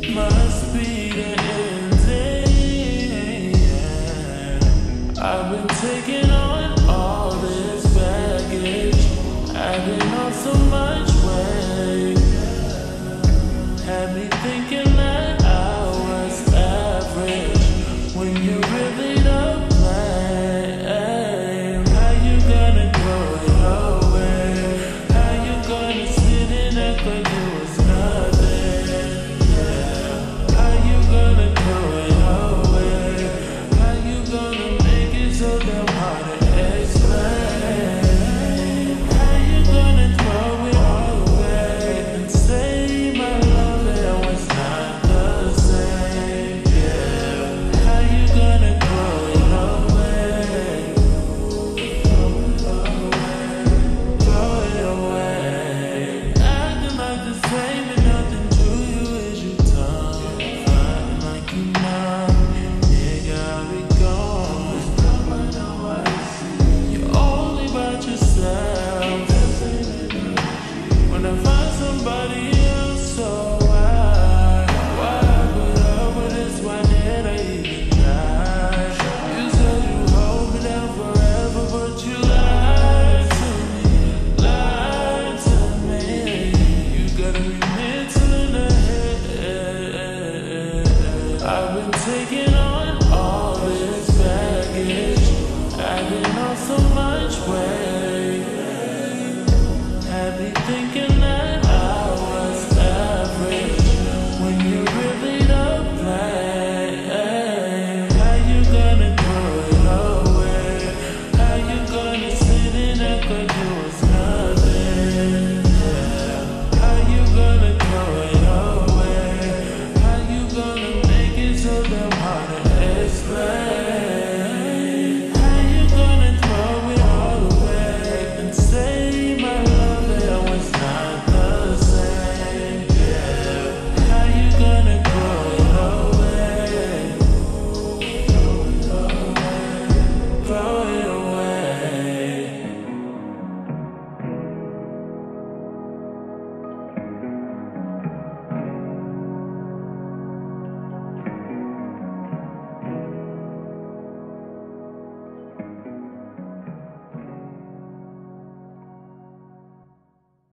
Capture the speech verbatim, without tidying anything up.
Must be the ending. I've been taking on all this baggage, adding on so much weight. Had me thinking that I was average when you really don't blame. How you gonna throw it away? How you gonna sit and act like it was nothing? Yeah. How you gonna throw it away? How you gonna make it so damn hard to explain? How you gonna throw it away and say my love that was not the same? Yeah. How you gonna throw it away? Throw it away. Acting like the same and nothing to you is you done. Fighting like you numb. Yeah, got me going. You're only about yourself. When I find somebody else, so why? Why put up with this? Why did I even try? You said you hold me down forever, but you lied to me, lied to me. You gotta be mental in the head. I've been taking on all this baggage, adding on so much weight.